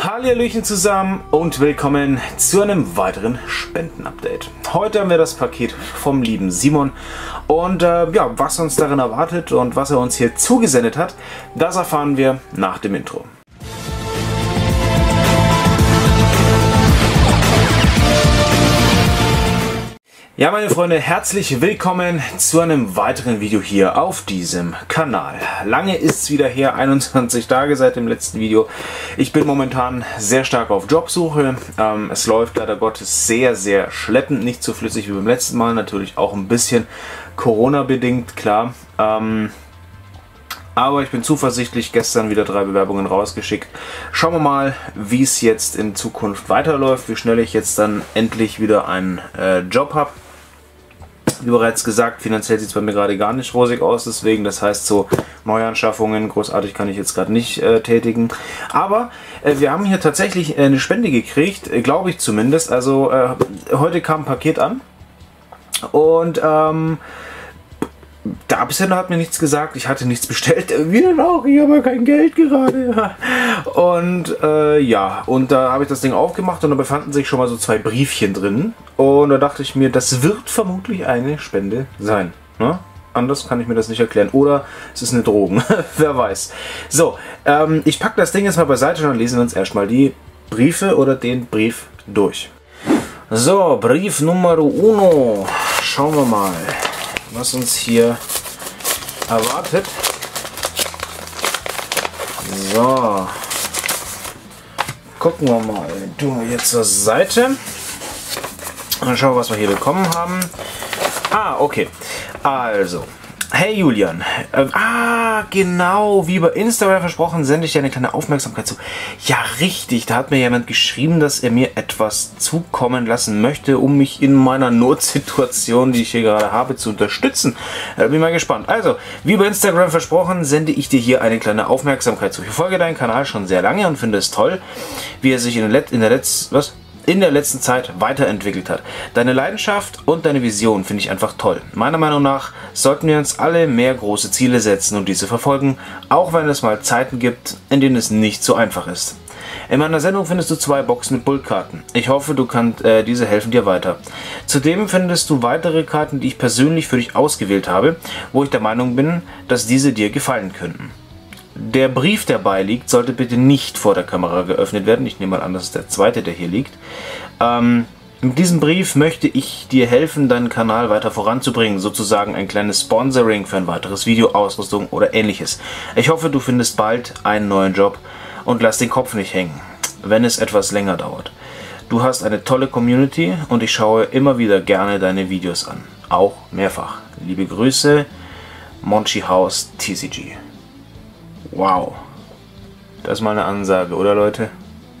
Hallöchen zusammen und willkommen zu einem weiteren Spenden-Update. Heute haben wir das Paket vom lieben Simon und ja, was uns darin erwartet und was er uns hier zugesendet hat, das erfahren wir nach dem Intro. Ja, meine Freunde, herzlich willkommen zu einem weiteren Video hier auf diesem Kanal. Lange ist es wieder her, 21 Tage seit dem letzten Video. Ich bin momentan sehr stark auf Jobsuche. Es läuft leider Gottes sehr, sehr schleppend, nicht so flüssig wie beim letzten Mal. Natürlich auch ein bisschen Corona-bedingt, klar. Aber ich bin zuversichtlich, gestern wieder 3 Bewerbungen rausgeschickt. Schauen wir mal, wie es jetzt in Zukunft weiterläuft, wie schnell ich jetzt dann endlich wieder einen Job habe. Wie bereits gesagt, finanziell sieht es bei mir gerade gar nicht rosig aus, deswegen, das heißt so Neuanschaffungen, großartig kann ich jetzt gerade nicht tätigen. Aber wir haben hier tatsächlich eine Spende gekriegt, glaube ich zumindest. Also heute kam ein Paket an und der Absender hat mir nichts gesagt, ich hatte nichts bestellt, wie denn auch, ich habe ja kein Geld gerade. Und ja, und da habe ich das Ding aufgemacht und da befanden sich schon mal so 2 Briefchen drin. Und da dachte ich mir, das wird vermutlich eine Spende sein. Ne? Anders kann ich mir das nicht erklären. Oder es ist eine Drogen, wer weiß. So, ich packe das Ding jetzt mal beiseite und dann lesen wir uns erstmal die Briefe oder den Brief durch. So, Brief Nummer 1. Schauen wir mal, was uns hier erwartet. So, gucken wir mal. Tun wir jetzt zur Seite und schauen, was wir hier bekommen haben. Ah, okay. Also, hey Julian. Genau, wie bei Instagram versprochen, sende ich dir eine kleine Aufmerksamkeit zu. Ja, richtig. Da hat mir jemand geschrieben, dass er mir etwas zukommen lassen möchte, um mich in meiner Notsituation, die ich hier gerade habe, zu unterstützen. Bin mal gespannt. Also, wie bei Instagram versprochen, sende ich dir hier eine kleine Aufmerksamkeit zu. Ich verfolge deinen Kanal schon sehr lange und finde es toll, wie er sich in der letzten Zeit weiterentwickelt hat. Deine Leidenschaft und deine Vision finde ich einfach toll. Meiner Meinung nach sollten wir uns alle mehr große Ziele setzen und diese verfolgen, auch wenn es mal Zeiten gibt, in denen es nicht so einfach ist. In meiner Sendung findest du 2 Boxen mit Bullkarten. Ich hoffe, diese helfen dir weiter. Zudem findest du weitere Karten, die ich persönlich für dich ausgewählt habe, wo ich der Meinung bin, dass diese dir gefallen könnten. Der Brief, der beiliegt, sollte bitte nicht vor der Kamera geöffnet werden. Ich nehme mal an, das ist der zweite, der hier liegt. Mit diesem Brief möchte ich dir helfen, deinen Kanal weiter voranzubringen. Sozusagen ein kleines Sponsoring für ein weiteres Video, Ausrüstung oder ähnliches. Ich hoffe, du findest bald einen neuen Job und lass den Kopf nicht hängen, wenn es etwas länger dauert. Du hast eine tolle Community und ich schaue immer wieder gerne deine Videos an. Auch mehrfach. Liebe Grüße, Monchi House TCG. Wow, das ist mal eine Ansage, oder Leute?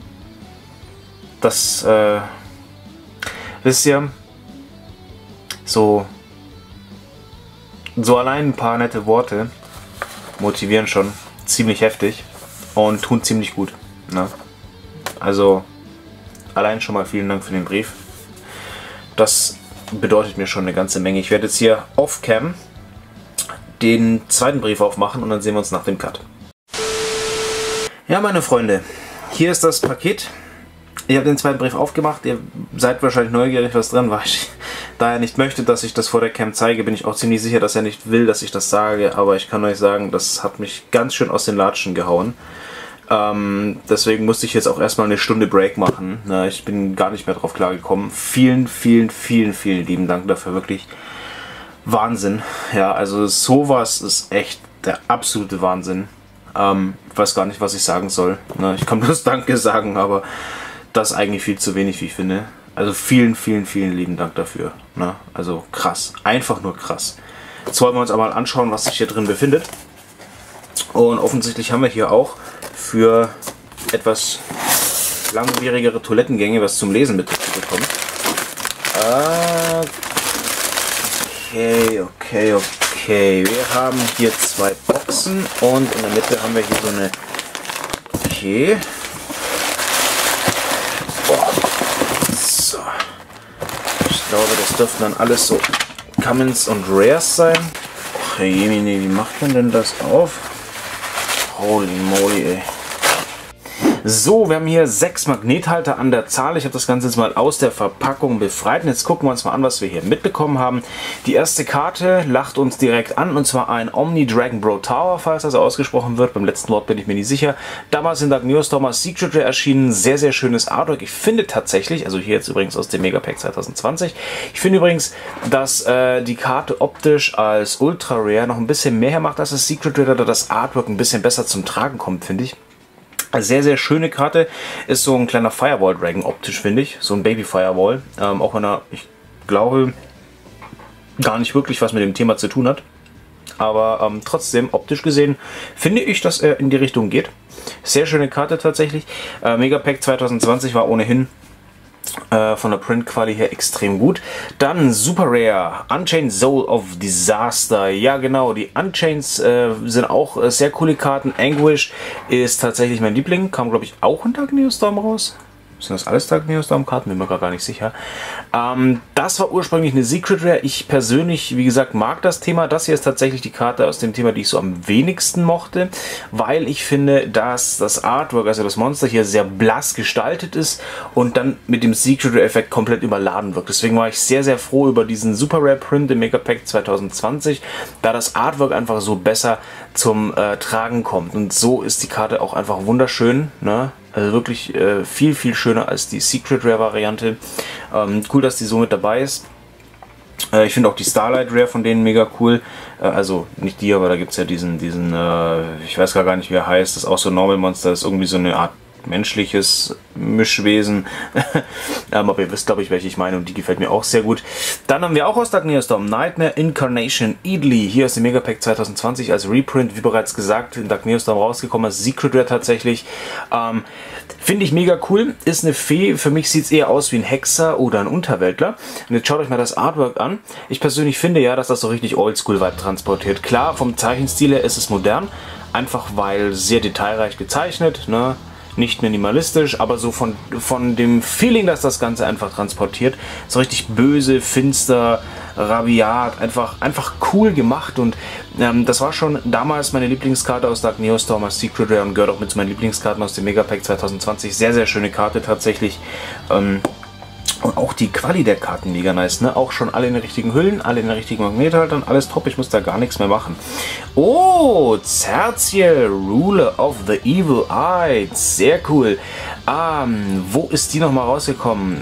Das, wisst ihr, so allein ein paar nette Worte motivieren schon ziemlich heftig und tun ziemlich gut. Ne? Also, allein schon mal vielen Dank für den Brief. Das bedeutet mir schon eine ganze Menge. Ich werde jetzt hier off-cam den zweiten Brief aufmachen und dann sehen wir uns nach dem Cut. Ja, meine Freunde, hier ist das Paket. Ich habe den zweiten Brief aufgemacht. Ihr seid wahrscheinlich neugierig, was drin war. Da er nicht möchte, dass ich das vor der Cam zeige, bin ich auch ziemlich sicher, dass er nicht will, dass ich das sage. Aber ich kann euch sagen, das hat mich ganz schön aus den Latschen gehauen. Deswegen musste ich jetzt auch erstmal eine Stunde Break machen. Na, ich bin gar nicht mehr drauf klargekommen. Vielen, vielen, vielen, vielen lieben Dank dafür. Wirklich Wahnsinn. Ja, also sowas ist echt der absolute Wahnsinn. Ich weiß gar nicht, was ich sagen soll. Ich kann bloß Danke sagen, aber das ist eigentlich viel zu wenig, wie ich finde. Also vielen, vielen, vielen lieben Dank dafür. Also krass. Einfach nur krass. Jetzt wollen wir uns aber mal anschauen, was sich hier drin befindet. Und offensichtlich haben wir hier auch für etwas langwierigere Toilettengänge was zum Lesen mit dazu bekommen. Okay. Wir haben hier 2 Boxen und in der Mitte haben wir hier so eine... Okay. So. Ich glaube, das dürften dann alles so Commons und Rares sein. Ach, Jemine, wie macht man denn das auf? Holy moly, ey. So, wir haben hier 6 Magnethalter an der Zahl. Ich habe das Ganze jetzt mal aus der Verpackung befreit. Und jetzt gucken wir uns mal an, was wir hier mitbekommen haben. Die erste Karte lacht uns direkt an, und zwar ein Omni Dragon Bro Tower, falls das ausgesprochen wird. Beim letzten Wort bin ich mir nicht sicher. Damals in Dark Neostorm als Secret Rare erschienen. Sehr, sehr schönes Artwork. Ich finde tatsächlich, also hier jetzt übrigens aus dem Megapack 2020, ich finde übrigens, dass die Karte optisch als Ultra Rare noch ein bisschen mehr hermacht als das Secret Rare, da das Artwork ein bisschen besser zum Tragen kommt, finde ich. Sehr, sehr schöne Karte. Ist so ein kleiner Firewall Dragon optisch, finde ich. So ein Baby Firewall. Auch wenn er, ich glaube, gar nicht wirklich was mit dem Thema zu tun hat. Aber trotzdem, optisch gesehen, finde ich, dass er in die Richtung geht. Sehr schöne Karte tatsächlich. Megapack 2020 war ohnehin von der Print-Quali her extrem gut. Dann Super Rare, Unchained Soul of Disaster. Ja genau, die Unchains sind auch sehr coole Karten. Anguish ist tatsächlich mein Liebling. Kam, glaube ich, auch in Dark Neostorm raus. Sind das alles Dark Neostorm Karten? Bin mir gar nicht sicher. Das war ursprünglich eine Secret Rare. Ich persönlich, wie gesagt, mag das Thema. Das hier ist tatsächlich die Karte aus dem Thema, die ich so am wenigsten mochte, weil ich finde, dass das Artwork, also das Monster hier, sehr blass gestaltet ist und dann mit dem Secret Rare Effekt komplett überladen wirkt. Deswegen war ich sehr, sehr froh über diesen Super Rare Print im Megapack 2020, da das Artwork einfach so besser zum Tragen kommt. Und so ist die Karte auch einfach wunderschön, ne? Also wirklich viel, viel schöner als die Secret Rare Variante. Cool, dass die so mit dabei ist. Ich finde auch die Starlight Rare von denen mega cool. Also nicht die, aber da gibt es ja diesen ich weiß gar nicht, wie er heißt. Das ist auch so ein Normal Monster. Das ist irgendwie so eine Art menschliches Mischwesen. Aber ihr wisst, glaube ich, welche ich meine, und die gefällt mir auch sehr gut. Dann haben wir auch aus Dark Neostorm Nightmare Incarnation Idly. Hier ist der Megapack 2020 als Reprint, wie bereits gesagt, in Dark Neostorm rausgekommen, als Secret Rare tatsächlich. Finde ich mega cool. Ist eine Fee. Für mich sieht es eher aus wie ein Hexer oder ein Unterweltler. Und jetzt schaut euch mal das Artwork an. Ich persönlich finde ja, dass das so richtig Oldschool-Vibe transportiert. Klar, vom Zeichenstil her ist es modern. Einfach weil sehr detailreich gezeichnet, ne? Nicht minimalistisch, aber so von dem Feeling, dass das Ganze einfach transportiert. So richtig böse, finster, rabiat, einfach cool gemacht. Und das war schon damals meine Lieblingskarte aus Dark Neostorm als Secret Rare und gehört auch mit zu meinen Lieblingskarten aus dem Megapack 2020. Sehr, sehr schöne Karte tatsächlich. Und auch die Quali der Karten mega nice, ne? Auch schon alle in den richtigen Hüllen, alle in den richtigen Magnethaltern, alles top, ich muss da gar nichts mehr machen. Oh, Zerziel, Ruler of the Evil Eye, sehr cool. Wo ist die nochmal rausgekommen?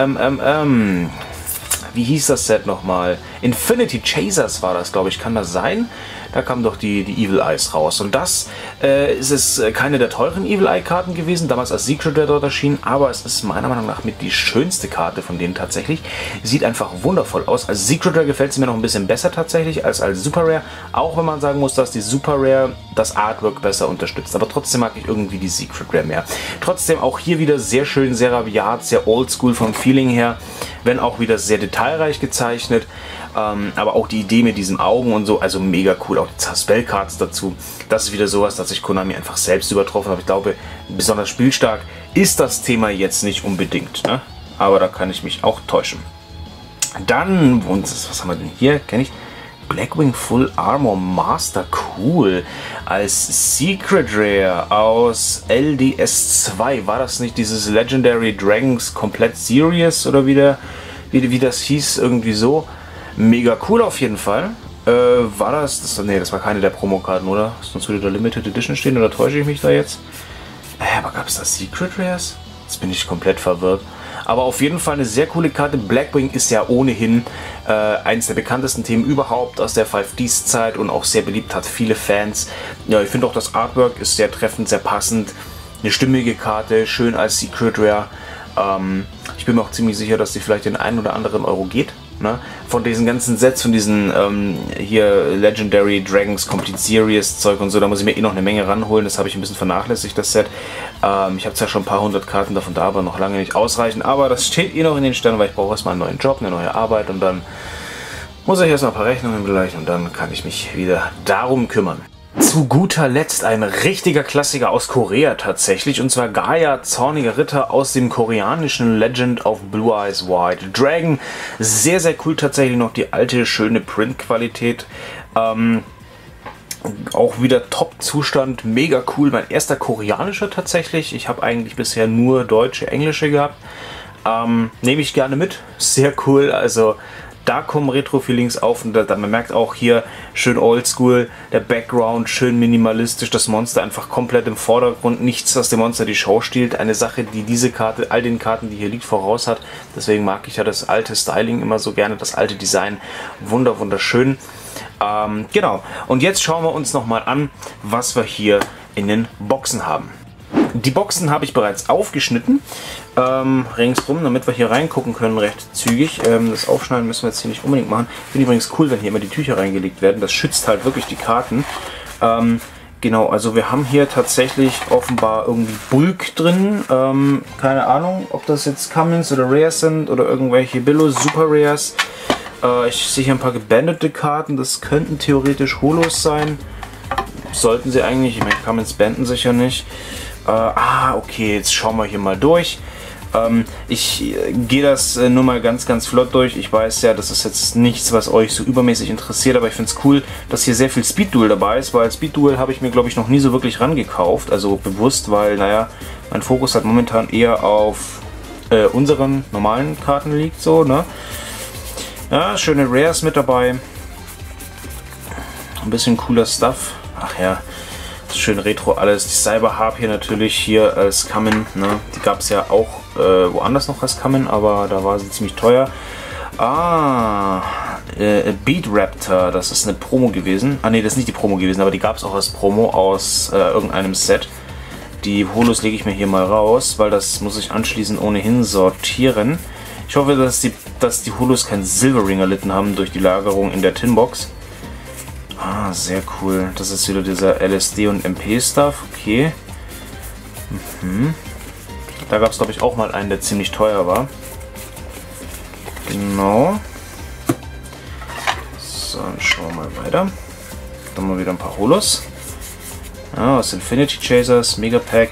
Wie hieß das Set nochmal? Infinity Chasers war das, glaube ich, kann das sein? Da kamen doch die Evil Eyes raus. Und das ist es keine der teuren Evil Eye Karten gewesen, damals als Secret Rare dort erschien, aber es ist meiner Meinung nach mit die schönste Karte von denen tatsächlich. Sieht einfach wundervoll aus. Als Secret Rare gefällt sie mir noch ein bisschen besser tatsächlich als Super Rare, auch wenn man sagen muss, dass die Super Rare das Artwork besser unterstützt. Aber trotzdem mag ich irgendwie die Secret Rare mehr. Trotzdem auch hier wieder sehr schön, sehr rabiat, sehr oldschool vom Feeling her, wenn auch wieder sehr detailreich gezeichnet. Aber auch die Idee mit diesen Augen und so, also mega cool. Auch die Spellcards dazu. Das ist wieder sowas, dass sich Konami einfach selbst übertroffen hat. Ich glaube, besonders spielstark ist das Thema jetzt nicht unbedingt, ne? Aber da kann ich mich auch täuschen. Dann, und was haben wir denn hier? Kenne ich? Blackwing Full Armor Master, cool. Als Secret Rare aus LDS 2. War das nicht dieses Legendary Dragons Complete Series oder wie das hieß? Irgendwie so. Mega cool auf jeden Fall. War das? Nee, das war keine der Promokarten, oder? Sonst würde da Limited Edition stehen, oder täusche ich mich da jetzt? Aber gab es da Secret Rares? Jetzt bin ich komplett verwirrt. Aber auf jeden Fall eine sehr coole Karte. Blackwing ist ja ohnehin eins der bekanntesten Themen überhaupt aus der 5Ds Zeit und auch sehr beliebt, hat viele Fans. Ja, ich finde auch das Artwork ist sehr treffend, sehr passend. Eine stimmige Karte, schön als Secret Rare. Ich bin mir auch ziemlich sicher, dass die vielleicht den einen oder anderen Euro geht. Ne? Von diesen ganzen Sets, von diesen hier Legendary Dragons Complete Series Zeug und so, da muss ich mir eh noch eine Menge ranholen. Das habe ich ein bisschen vernachlässigt, das Set. Ich habe zwar schon ein paar hundert Karten davon da, aber noch lange nicht ausreichend. Aber das steht eh noch in den Sternen, weil ich brauche erstmal einen neuen Job, eine neue Arbeit und dann muss ich erstmal ein paar Rechnungen begleichen und dann kann ich mich wieder darum kümmern. Zu guter Letzt ein richtiger Klassiker aus Korea tatsächlich, und zwar Gaia, zorniger Ritter aus dem koreanischen Legend of Blue Eyes White Dragon. Sehr, sehr cool tatsächlich, noch die alte, schöne Printqualität. Auch wieder Top-Zustand, mega cool. Mein erster koreanischer tatsächlich. Ich habe eigentlich bisher nur deutsche, englische gehabt. Nehme ich gerne mit. Sehr cool. Also da kommen Retro-Feelings auf und man merkt auch hier schön oldschool, der Background schön minimalistisch, das Monster einfach komplett im Vordergrund, nichts, was dem Monster die Show stiehlt. Eine Sache, die diese Karte, all den Karten, die hier liegt, voraus hat. Deswegen mag ich ja das alte Styling immer so gerne, das alte Design. Wunderschön. Genau, und jetzt schauen wir uns nochmal an, was wir hier in den Boxen haben. Die Boxen habe ich bereits aufgeschnitten, ringsrum, damit wir hier reingucken können, recht zügig. Das Aufschneiden müssen wir jetzt hier nicht unbedingt machen. Finde übrigens cool, wenn hier immer die Tücher reingelegt werden. Das schützt halt wirklich die Karten. Genau, also wir haben hier tatsächlich offenbar irgendwie Bulk drin. Keine Ahnung, ob das jetzt Commons oder Rares sind oder irgendwelche Billo Super Rares. Ich sehe hier ein paar gebandete Karten. Das könnten theoretisch Holos sein. Sollten sie eigentlich. Ich meine, Commons banden sich ja nicht. Okay, jetzt schauen wir hier mal durch. Ich gehe das nur mal ganz flott durch. Ich weiß ja, das ist jetzt nichts, was euch so übermäßig interessiert, aber ich finde es cool, dass hier sehr viel Speed Duel dabei ist, weil Speed Duel habe ich mir, glaube ich, noch nie so wirklich rangekauft. Also bewusst, weil, naja, mein Fokus halt momentan eher auf unseren normalen Karten liegt, so, ne? Ja, schöne Rares mit dabei. Ein bisschen cooler Stuff. Ach ja. Schön Retro alles. Die Cyber Harp hier natürlich hier als Common. Ne? Die gab es ja auch woanders noch als Common, aber da war sie ziemlich teuer. Beat Raptor, das ist eine Promo gewesen. Ne, das ist nicht die Promo gewesen, aber die gab es auch als Promo aus irgendeinem Set. Die Holos lege ich mir hier mal raus, weil das muss ich anschließend ohnehin sortieren. Ich hoffe, dass die Holos kein Silvering erlitten haben durch die Lagerung in der Tinbox. Sehr cool. Das ist wieder dieser LSD und MP-Stuff. Okay. Da gab es, glaube ich, auch mal einen, der ziemlich teuer war. Genau. So, dann schauen wir mal weiter. Dann mal wieder ein paar Holos. Aus Infinity Chasers, Megapack.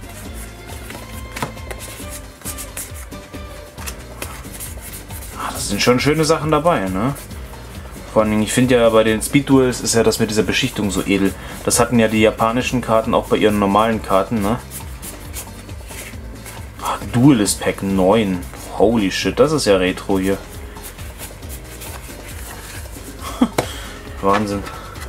Das sind schon schöne Sachen dabei, ne? Vor allem, ich finde ja bei den Speed Duels ist ja das mit dieser Beschichtung so edel. Das hatten ja die japanischen Karten auch bei ihren normalen Karten, ne? Duelist Pack 9. Holy shit, das ist ja Retro hier. Wahnsinn.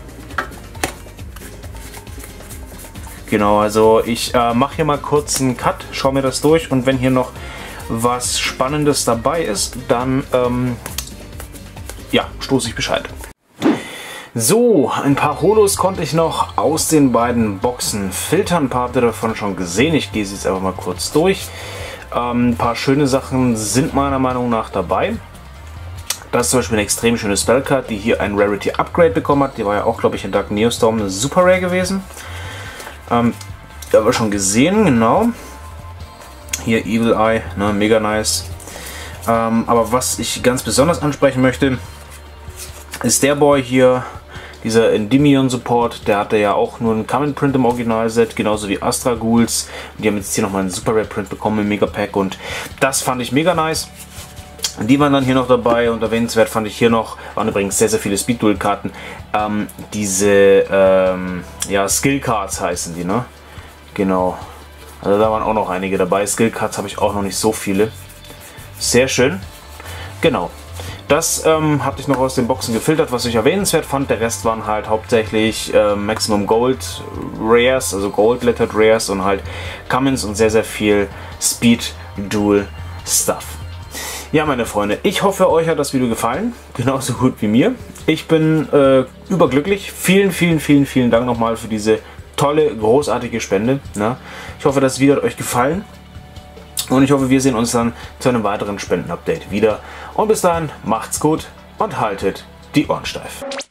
Genau, also ich mache hier mal kurz einen Cut, schaue mir das durch und wenn hier noch was Spannendes dabei ist, dann ja, stoße ich Bescheid. So, ein paar Holos konnte ich noch aus den beiden Boxen filtern. Ein paar habt ihr davon schon gesehen. Ich gehe sie jetzt einfach mal kurz durch. Ein paar schöne Sachen sind meiner Meinung nach dabei. Das ist zum Beispiel eine extrem schöne Spellcard, die hier ein Rarity Upgrade bekommen hat. Die war ja auch, glaube ich, in Dark Neostorm eine Super Rare gewesen. Haben wir schon gesehen, genau. Hier Evil Eye, ne, mega nice. Aber was ich ganz besonders ansprechen möchte, ist der Boy hier, dieser Endymion Support. Der hatte ja auch nur einen Common Print im Originalset, genauso wie Astra Ghouls. Die haben jetzt hier nochmal einen Super Rare Print bekommen im Megapack und das fand ich mega nice. Die waren dann hier noch dabei und erwähnenswert fand ich hier noch, waren übrigens sehr viele Speed Duel Karten, diese ja, Skill Cards heißen die, ne? Genau. Also da waren auch noch einige dabei. Skill Cards habe ich auch noch nicht so viele. Sehr schön. Genau. Das habe ich noch aus den Boxen gefiltert, was ich erwähnenswert fand. Der Rest waren halt hauptsächlich Maximum Gold Rares, also Gold Lettered Rares und halt Commons und sehr viel Speed Duel Stuff. Ja, meine Freunde, ich hoffe, euch hat das Video gefallen, genauso gut wie mir. Ich bin überglücklich. Vielen Dank nochmal für diese tolle, großartige Spende. Ne? Ich hoffe, das Video hat euch gefallen. Und ich hoffe, wir sehen uns dann zu einem weiteren Spenden-Update wieder. Und bis dahin, macht's gut und haltet die Ohren steif.